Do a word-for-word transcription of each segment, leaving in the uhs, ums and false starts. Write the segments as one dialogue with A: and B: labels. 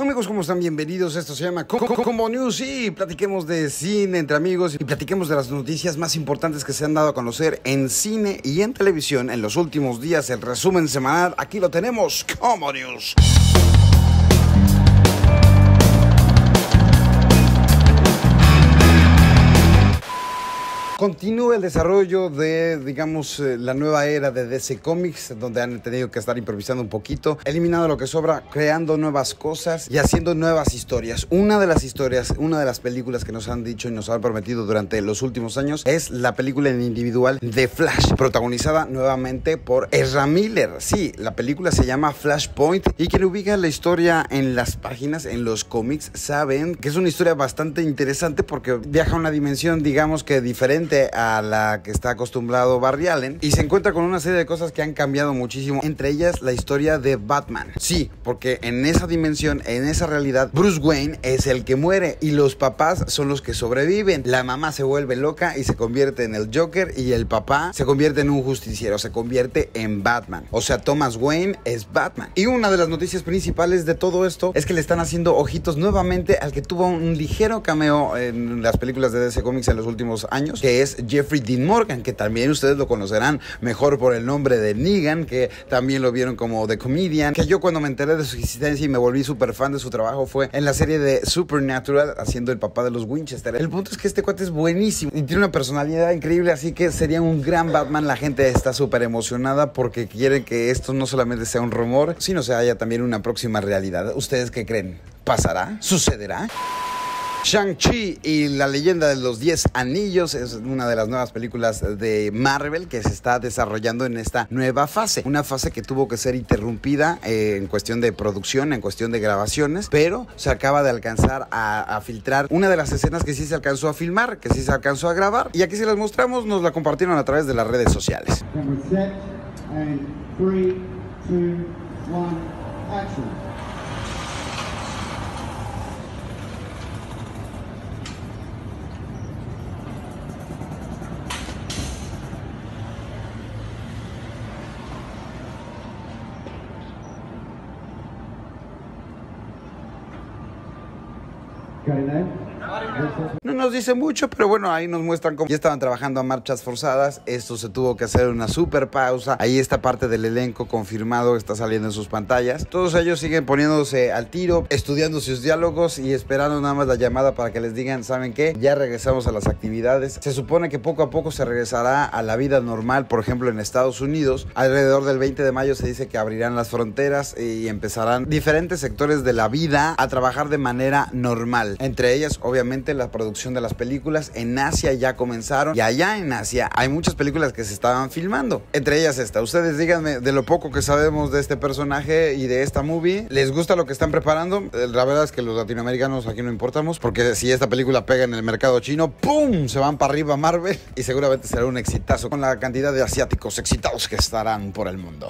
A: Amigos, ¿cómo están? Bienvenidos. Esto se llama Combo News y platiquemos de cine entre amigos y platiquemos de las noticias más importantes que se han dado a conocer en cine y en televisión en los últimos días. El resumen semanal, aquí lo tenemos, Combo News. Continúa el desarrollo de, digamos, la nueva era de D C Comics, donde han tenido que estar improvisando un poquito, eliminando lo que sobra, creando nuevas cosas y haciendo nuevas historias. Una de las historias, una de las películas que nos han dicho y nos han prometido durante los últimos años es la película en individual de Flash, protagonizada nuevamente por Ezra Miller. Sí, la película se llama Flashpoint y quien ubica la historia en las páginas, en los cómics, saben que es una historia bastante interesante porque viaja a una dimensión, digamos que diferente a la que está acostumbrado Barry Allen y se encuentra con una serie de cosas que han cambiado muchísimo, entre ellas la historia de Batman. Sí, porque en esa dimensión, en esa realidad, Bruce Wayne es el que muere y los papás son los que sobreviven. La mamá se vuelve loca y se convierte en el Joker y el papá se convierte en un justiciero, se convierte en Batman. O sea, Thomas Wayne es Batman. Y una de las noticias principales de todo esto es que le están haciendo ojitos nuevamente al que tuvo un ligero cameo en las películas de D C Comics en los últimos años, que es Jeffrey Dean Morgan, que también ustedes lo conocerán mejor por el nombre de Negan, que también lo vieron como The Comedian, que yo cuando me enteré de su existencia y me volví súper fan de su trabajo fue en la serie de Supernatural, haciendo el papá de los Winchester. El punto es que este cuate es buenísimo y tiene una personalidad increíble, así que sería un gran Batman. La gente está súper emocionada porque quieren que esto no solamente sea un rumor, sino se haya también una próxima realidad. ¿Ustedes qué creen? ¿Pasará? ¿Sucederá? Shang-Chi y la leyenda de los diez anillos es una de las nuevas películas de Marvel que se está desarrollando en esta nueva fase. Una fase que tuvo que ser interrumpida eh, en cuestión de producción, en cuestión de grabaciones, pero se acaba de alcanzar a, a filtrar una de las escenas que sí se alcanzó a filmar, que sí se alcanzó a grabar. Y aquí se las mostramos, nos la compartieron a través de las redes sociales. three, two, one, action. No nos dice mucho, pero bueno, ahí nos muestran cómo ya estaban trabajando a marchas forzadas. Esto se tuvo que hacer una super pausa. Ahí está parte del elenco confirmado, está saliendo en sus pantallas. Todos ellos siguen poniéndose al tiro, estudiando sus diálogos y esperando nada más la llamada para que les digan, ¿saben qué? Ya regresamos a las actividades. Se supone que poco a poco se regresará a la vida normal, por ejemplo en Estados Unidos. Alrededor del veinte de mayo se dice que abrirán las fronteras y empezarán diferentes sectores de la vida a trabajar de manera normal. Entre ellas, obviamente, la producción de las películas. En Asia ya comenzaron y allá en Asia hay muchas películas que se estaban filmando. Entre ellas esta. Ustedes díganme de lo poco que sabemos de este personaje y de esta movie. ¿Les gusta lo que están preparando? La verdad es que los latinoamericanos aquí no importamos, porque si esta película pega en el mercado chino, ¡pum! Se van para arriba Marvel y seguramente será un exitazo con la cantidad de asiáticos excitados que estarán por el mundo.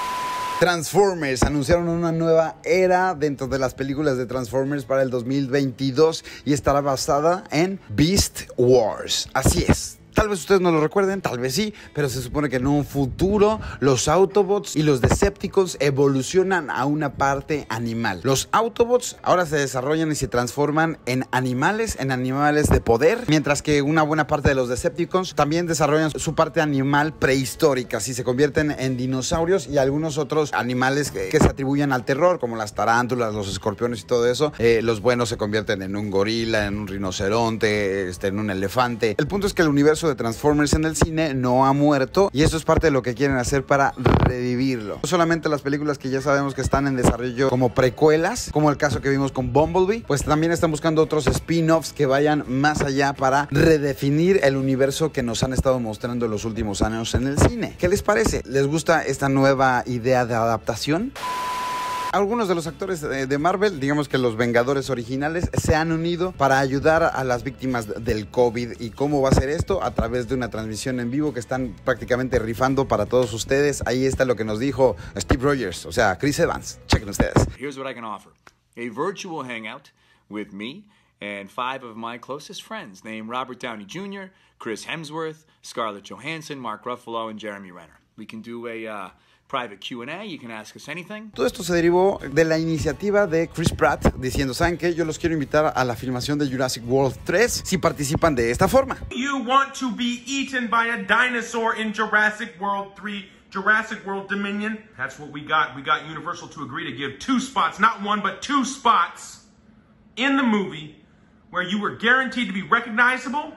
A: Transformers anunciaron una nueva era dentro de las películas de Transformers para el dos mil veintidós y estará basada en Beast Wars. Así es. Tal vez ustedes no lo recuerden, tal vez sí, pero se supone que en un futuro los Autobots y los Decepticons evolucionan a una parte animal. Los Autobots ahora se desarrollan y se transforman en animales, en animales de poder, mientras que una buena parte de los Decepticons también desarrollan su parte animal prehistórica, así se convierten en dinosaurios y algunos otros animales que, que se atribuyen al terror, como las tarántulas, los escorpiones y todo eso. Eh, los buenos se convierten en un gorila, en un rinoceronte, este, en un elefante. El punto es que el universo de Transformers en el cine no ha muerto y eso es parte de lo que quieren hacer para revivirlo. No solamente las películas que ya sabemos que están en desarrollo como precuelas, como el caso que vimos con Bumblebee, pues también están buscando otros spin-offs que vayan más allá para redefinir el universo que nos han estado mostrando en los últimos años en el cine. ¿Qué les parece? ¿Les gusta esta nueva idea de adaptación? Algunos de los actores de Marvel, digamos que los Vengadores originales, se han unido para ayudar a las víctimas del COVID. ¿Y cómo va a ser esto? A través de una transmisión en vivo que están prácticamente rifando para todos ustedes. Ahí está lo que nos dijo Steve Rogers, o sea, Chris Evans. Chequen ustedes.
B: Here's what I can offer. A virtual hangout with me and five of my closest friends, named Robert Downey Junior, Chris Hemsworth, Scarlett Johansson, Mark Ruffalo, and Jeremy Renner. We can do a uh, private Q and A. You can ask us anything.
A: Todo esto se derivó de la iniciativa de Chris Pratt diciendo, ¿saben qué? Yo los quiero invitar a la filmación de Jurassic World tres si participan de esta forma.
C: You want to be eaten by a dinosaur in Jurassic World three, Jurassic World Dominion? That's what we got. We got Universal to agree to give two spots, not one, but two spots in the movie where you were guaranteed to be recognizable,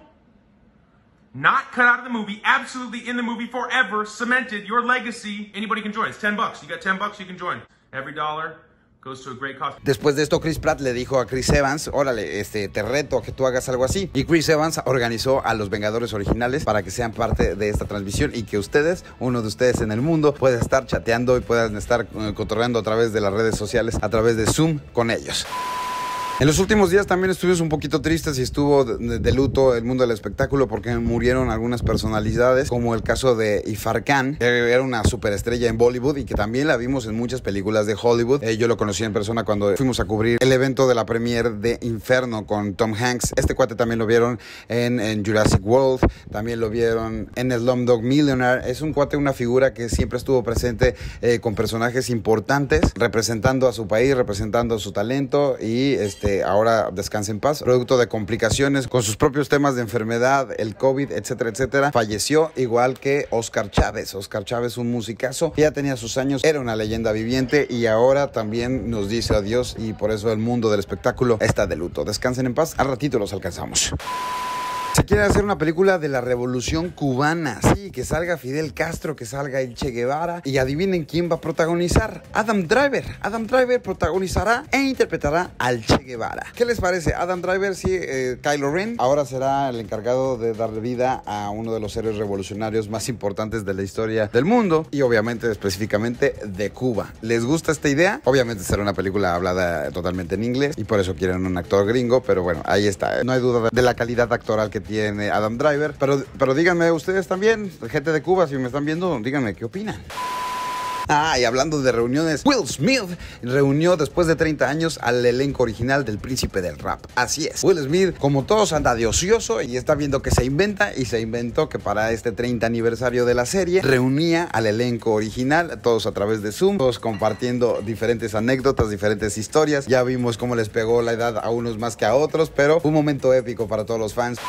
C: not cut out of the movie, absolutely in the movie forever, cemented, your legacy. Anybody can join. It's ten bucks. You got ten bucks, you can join. Every dollar goes to a great cause.
A: Después de esto, Chris Pratt le dijo a Chris Evans, órale, este, te reto a que tú hagas algo así. Y Chris Evans organizó a los Vengadores originales para que sean parte de esta transmisión y que ustedes, uno de ustedes en el mundo, pueda estar chateando y puedan estar uh, cotorreando a través de las redes sociales, a través de Zoom con ellos. En los últimos días también estuvimos un poquito tristes y estuvo de, de luto el mundo del espectáculo porque murieron algunas personalidades, como el caso de Irfan Khan, que era una superestrella en Bollywood y que también la vimos en muchas películas de Hollywood. Eh, yo lo conocí en persona cuando fuimos a cubrir el evento de la premiere de Inferno con Tom Hanks. Este cuate también lo vieron en, en Jurassic World, también lo vieron en Slumdog Millionaire. Es un cuate, una figura que siempre estuvo presente eh, con personajes importantes, representando a su país, representando a su talento y este ahora descansa en paz, producto de complicaciones con sus propios temas de enfermedad, el COVID, etcétera, etcétera. Falleció igual que Oscar Chávez. Oscar Chávez, un musicazo, ya tenía sus años, era una leyenda viviente y ahora también nos dice adiós y por eso el mundo del espectáculo está de luto. Descansen en paz, al ratito los alcanzamos. Se quiere hacer una película de la revolución cubana. Sí, que salga Fidel Castro, que salga el Che Guevara. Y adivinen quién va a protagonizar. Adam Driver. Adam Driver protagonizará e interpretará al Che Guevara. ¿Qué les parece? Adam Driver, sí, eh, Kylo Ren, ahora será el encargado de darle vida a uno de los héroes revolucionarios más importantes de la historia del mundo. Y obviamente, específicamente, de Cuba. ¿Les gusta esta idea? Obviamente será una película hablada totalmente en inglés. Y por eso quieren un actor gringo. Pero bueno, ahí está. No hay duda de la calidad actoral que tiene Adam Driver, pero, pero díganme ustedes también, gente de Cuba, si me están viendo, díganme qué opinan. Ah, y hablando de reuniones, Will Smith reunió después de treinta años al elenco original del Príncipe del Rap. Así es, Will Smith, como todos, anda de ocioso y está viendo que se inventa, y se inventó que para este treinta aniversario de la serie reunía al elenco original, todos a través de Zoom, todos compartiendo diferentes anécdotas, diferentes historias. Ya vimos cómo les pegó la edad a unos más que a otros, pero fue un momento épico para todos los fans.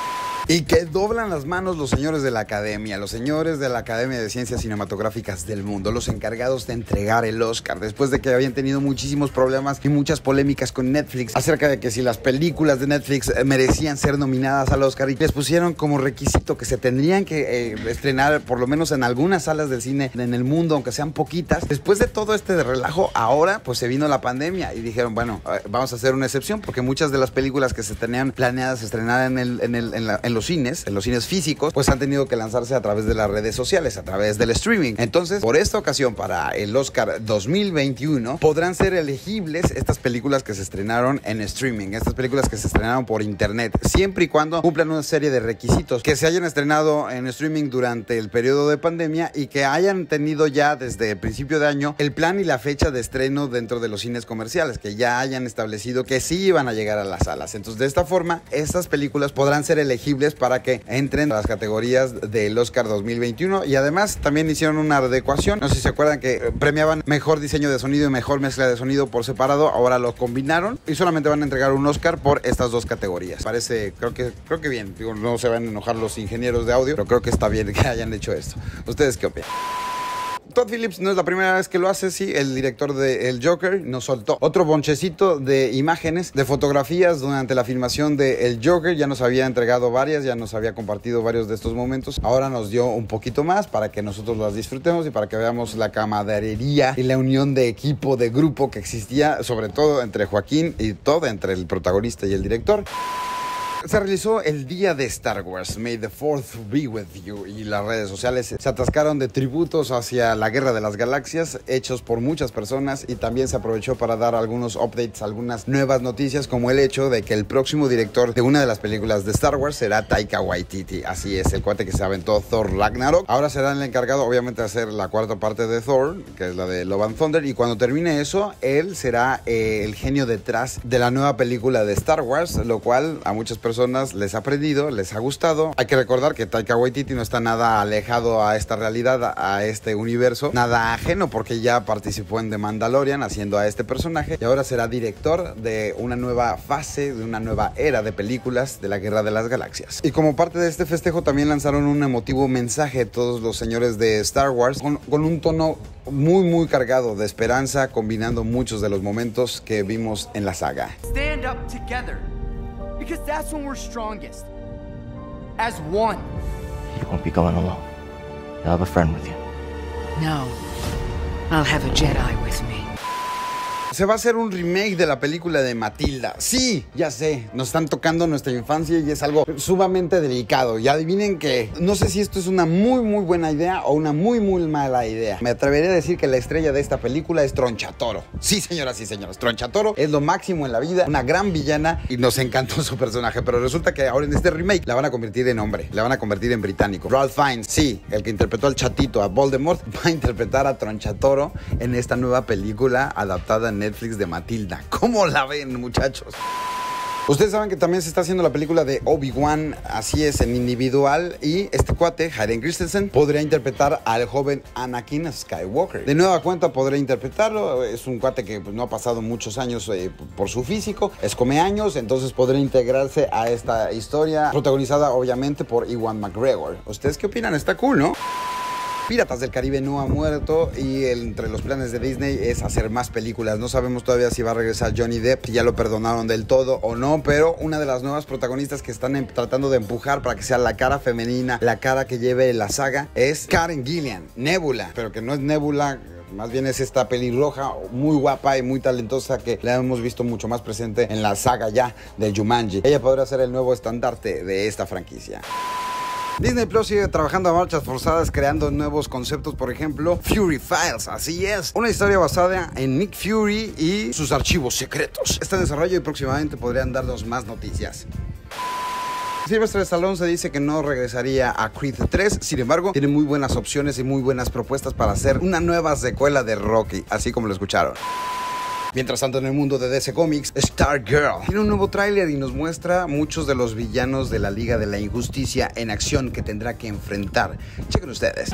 A: Y que doblan las manos los señores de la Academia, los señores de la Academia de Ciencias Cinematográficas del mundo, los encargados de entregar el Oscar, después de que habían tenido muchísimos problemas y muchas polémicas con Netflix acerca de que si las películas de Netflix merecían ser nominadas al Oscar, y les pusieron como requisito que se tendrían que eh, estrenar por lo menos en algunas salas del cine en el mundo, aunque sean poquitas. Después de todo este relajo, ahora pues se vino la pandemia y dijeron, bueno, vamos a hacer una excepción porque muchas de las películas que se tenían planeadas estrenar en, el, en, el, en, la, en los cines, en los cines físicos, pues han tenido que lanzarse a través de las redes sociales, a través del streaming. Entonces, por esta ocasión, para el Oscar dos mil veintiuno, podrán ser elegibles estas películas que se estrenaron en streaming, estas películas que se estrenaron por internet, siempre y cuando cumplan una serie de requisitos, que se hayan estrenado en streaming durante el periodo de pandemia y que hayan tenido ya desde el principio de año el plan y la fecha de estreno dentro de los cines comerciales, que ya hayan establecido que sí iban a llegar a las salas. Entonces, de esta forma, estas películas podrán ser elegibles para que entren a las categorías del Oscar dos mil veintiuno. Y además también hicieron una adecuación, no sé si se acuerdan que premiaban mejor diseño de sonido y mejor mezcla de sonido por separado, ahora lo combinaron y solamente van a entregar un Oscar por estas dos categorías. Parece, creo que, creo que bien, digo, no se van a enojar los ingenieros de audio, pero creo que está bien que hayan hecho esto. ¿Ustedes qué opinan? Todd Phillips no es la primera vez que lo hace, sí, el director de El Joker nos soltó otro bonchecito de imágenes, de fotografías durante la filmación de El Joker. Ya nos había entregado varias, ya nos había compartido varios de estos momentos. Ahora nos dio un poquito más para que nosotros las disfrutemos y para que veamos la camaradería y la unión de equipo, de grupo que existía, sobre todo entre Joaquín y Todd, entre el protagonista y el director. Se realizó el día de Star Wars, May the fourth be with you, y las redes sociales se atascaron de tributos hacia la Guerra de las Galaxias hechos por muchas personas, y también se aprovechó para dar algunos updates, algunas nuevas noticias, como el hecho de que el próximo director de una de las películas de Star Wars será Taika Waititi. Así es, el cuate que se aventó Thor Ragnarok. Ahora será el encargado, obviamente, de hacer la cuarta parte de Thor, que es la de Love and Thunder, y cuando termine eso, él será eh, el genio detrás de la nueva película de Star Wars, lo cual a muchas personas personas les ha prendido, les ha gustado. Hay que recordar que Taika Waititi no está nada alejado a esta realidad, a este universo, nada ajeno, porque ya participó en The Mandalorian haciendo a este personaje y ahora será director de una nueva fase, de una nueva era de películas de la Guerra de las Galaxias. Y como parte de este festejo también lanzaron un emotivo mensaje todos los señores de Star Wars con, con un tono muy muy cargado de esperanza, combinando muchos de los momentos que vimos en la saga.
D: Stand up together, because that's when we're strongest. As one.
E: You won't be going alone. You'll have a friend with you.
F: No, I'll have a Jedi with me.
A: Se va a hacer un remake de la película de Matilda. Sí, ya sé, nos están tocando nuestra infancia y es algo sumamente delicado. Y adivinen que no sé si esto es una muy muy buena idea o una muy muy mala idea. Me atrevería a decir que la estrella de esta película es Tronchatoro. Sí, señoras y señores, Tronchatoro es lo máximo en la vida, una gran villana y nos encantó su personaje. Pero resulta que ahora en este remake la van a convertir en hombre, la van a convertir en británico. Ralph Fiennes, sí, el que interpretó al chatito, a Voldemort, va a interpretar a Tronchatoro en esta nueva película adaptada en Netflix de Matilda. ¿Cómo la ven, muchachos? Ustedes saben que también se está haciendo la película de Obi-Wan, así es, en individual, y este cuate, Hayden Christensen, podría interpretar al joven Anakin Skywalker. De nueva cuenta podría interpretarlo, es un cuate que pues, no ha pasado muchos años eh, por su físico, es come años, entonces podría integrarse a esta historia, protagonizada obviamente por Ewan McGregor. ¿Ustedes qué opinan? Está cool, ¿no? Piratas del Caribe no ha muerto y el, entre los planes de Disney es hacer más películas. No sabemos todavía si va a regresar Johnny Depp, si ya lo perdonaron del todo o no, pero una de las nuevas protagonistas que están en, tratando de empujar para que sea la cara femenina, la cara que lleve la saga, es Karen Gillan, Nebula, pero que no es Nebula. Más bien es esta pelirroja muy guapa y muy talentosa que la hemos visto mucho más presente en la saga ya de Jumanji. Ella podrá ser el nuevo estandarte de esta franquicia. Disney Plus sigue trabajando a marchas forzadas, creando nuevos conceptos, por ejemplo, Fury Files, así es, una historia basada en Nick Fury y sus archivos secretos. Está en desarrollo y próximamente podrían darnos más noticias. Sylvester Stallone se dice que no regresaría a Creed tres, sin embargo, tiene muy buenas opciones y muy buenas propuestas para hacer una nueva secuela de Rocky, así como lo escucharon. Mientras tanto, en el mundo de D C Comics, Stargirl tiene un nuevo tráiler y nos muestra muchos de los villanos de la Liga de la Injusticia en acción que tendrá que enfrentar. Chequen ustedes.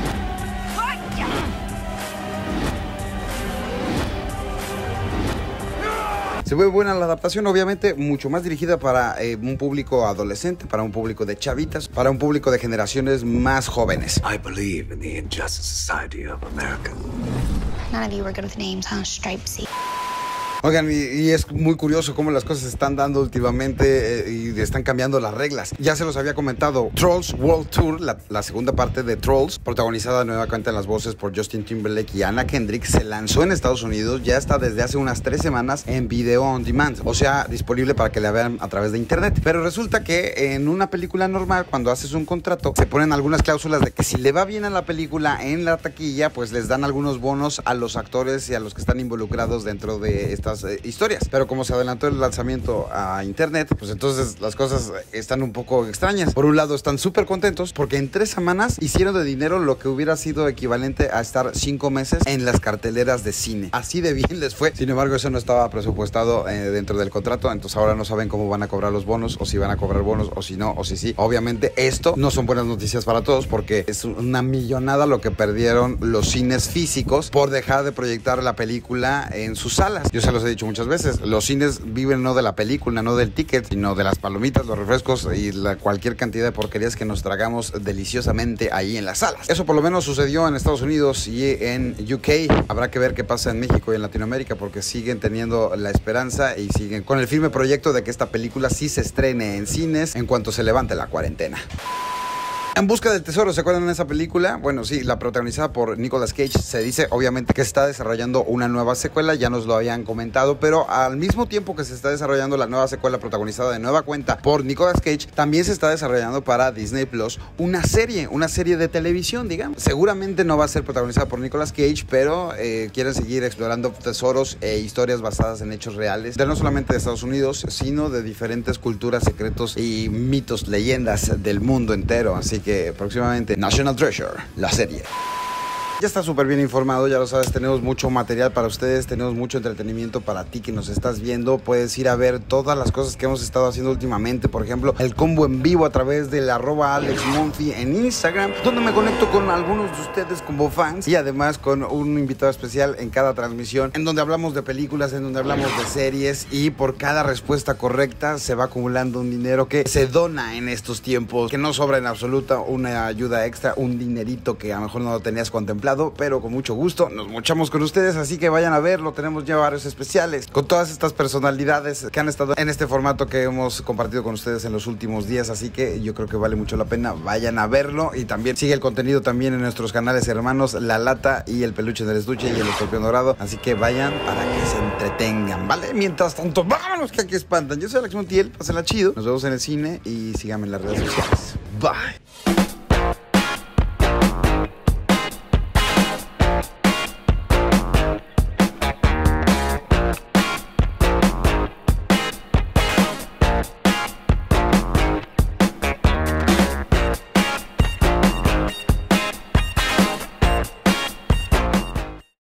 A: Se ve buena la adaptación, obviamente mucho más dirigida para eh, un público adolescente, para un público de chavitas, para un público de generaciones más jóvenes.
G: I believe in the Injustice Society of America.
H: None of you were good with names, huh, Stripesy?
A: Oigan, y, y es muy curioso cómo las cosas se están dando últimamente eh, y están cambiando las reglas. Ya se los había comentado, Trolls World Tour, la, la segunda parte de Trolls, protagonizada nuevamente en las voces por Justin Timberlake y Anna Kendrick, se lanzó en Estados Unidos, ya está desde hace unas tres semanas en video on demand, o sea, disponible para que la vean a través de internet. Pero resulta que en una película normal, cuando haces un contrato, se ponen algunas cláusulas de que si le va bien a la película en la taquilla, pues les dan algunos bonos a los actores y a los que están involucrados dentro de estas eh, historias. Pero como se adelantó el lanzamiento a internet, pues entonces las cosas están un poco extrañas. Por un lado están súper contentos porque en tres semanas hicieron de dinero lo que hubiera sido equivalente a estar cinco meses en las carteleras de cine. Así de bien les fue. Sin embargo, eso no estaba presupuestado eh, dentro del contrato, entonces ahora no saben cómo van a cobrar los bonos, o si van a cobrar bonos, o si no, o si sí. Obviamente esto no son buenas noticias para todos porque es una millonada lo que perdieron los cines físicos por dejar de proyectar la película en sus salas. Yo se los he dicho muchas veces, los cines viven no de la película, no del ticket, sino de las palomitas, los refrescos y la cualquier cantidad de porquerías que nos tragamos deliciosamente ahí en las salas. Eso por lo menos sucedió en Estados Unidos y en U K. Habrá que ver qué pasa en México y en Latinoamérica porque siguen teniendo la esperanza y siguen con el firme proyecto de que esta película sí se estrene en cines en cuanto se levante la cuarentena. En busca del tesoro, ¿se acuerdan de esa película? Bueno, sí, la protagonizada por Nicolas Cage. Se dice, obviamente, que se está desarrollando una nueva secuela, ya nos lo habían comentado, pero al mismo tiempo que se está desarrollando la nueva secuela protagonizada de nueva cuenta por Nicolas Cage, también se está desarrollando para Disney Plus una serie, una serie de televisión, digamos. Seguramente no va a ser protagonizada por Nicolas Cage, pero eh, quieren seguir explorando tesoros e historias basadas en hechos reales, de no solamente de Estados Unidos, sino de diferentes culturas, secretos y mitos, leyendas del mundo entero. Así que próximamente National Treasure, la serie. Ya está súper bien informado, ya lo sabes, tenemos mucho material para ustedes, tenemos mucho entretenimiento para ti que nos estás viendo. Puedes ir a ver todas las cosas que hemos estado haciendo últimamente, por ejemplo, el combo en vivo a través del arroba Alex Monfi en Instagram, donde me conecto con algunos de ustedes como fans y además con un invitado especial en cada transmisión, en donde hablamos de películas, en donde hablamos de series, y por cada respuesta correcta se va acumulando un dinero que se dona en estos tiempos, que no sobra en absoluta, una ayuda extra, un dinerito que a lo mejor no lo tenías contemplado, pero con mucho gusto nos mochamos con ustedes, así que vayan a verlo. Tenemos ya varios especiales con todas estas personalidades que han estado en este formato que hemos compartido con ustedes en los últimos días, así que yo creo que vale mucho la pena, vayan a verlo. Y también sigue el contenido también en nuestros canales hermanos La Lata y El Peluche del Estuche y El Escorpión Dorado, así que vayan para que se entretengan, ¿vale? Mientras tanto, vámonos que aquí espantan. Yo soy Alex Montiel, pásenla chido, nos vemos en el cine y síganme en las redes sociales. Bye.